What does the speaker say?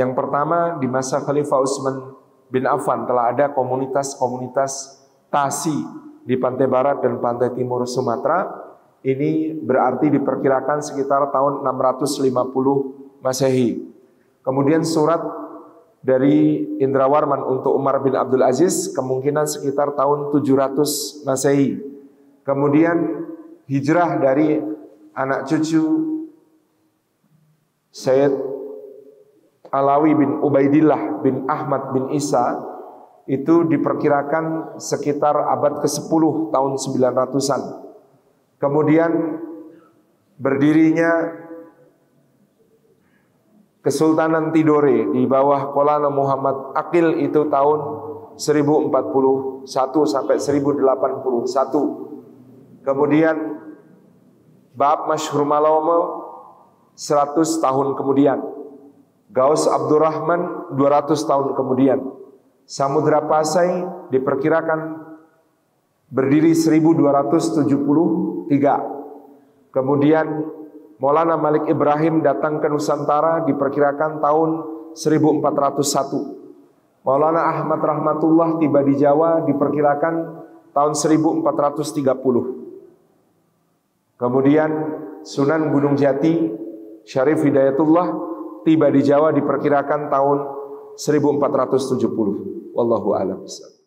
Yang pertama, di masa Khalifah Utsman bin Affan telah ada komunitas-komunitas Tasi di pantai barat dan pantai timur Sumatera. Ini berarti diperkirakan sekitar tahun 650 Masehi. Kemudian surat dari Indra Warman untuk Umar bin Abdul Aziz kemungkinan sekitar tahun 700 Masehi. Kemudian hijrah dari anak cucu Sayyid Alawi bin Ubaidillah bin Ahmad bin Isa itu diperkirakan sekitar abad ke-10 tahun 900-an. Kemudian berdirinya Kesultanan Tidore di bawah Maulana Muhammad Aqil itu tahun 1041 sampai 1081. Kemudian Bab Masyhur Malome 100 tahun kemudian. Gaus Abdurrahman 200 tahun kemudian. Samudra Pasai diperkirakan berdiri 1273. Kemudian Maulana Malik Ibrahim datang ke Nusantara diperkirakan tahun 1401. Maulana Ahmad Rahmatullah tiba di Jawa diperkirakan tahun 1430. Kemudian Sunan Gunung Jati Syarif Hidayatullah tiba di Jawa diperkirakan tahun 1470. Wallahu a'lam bishawab.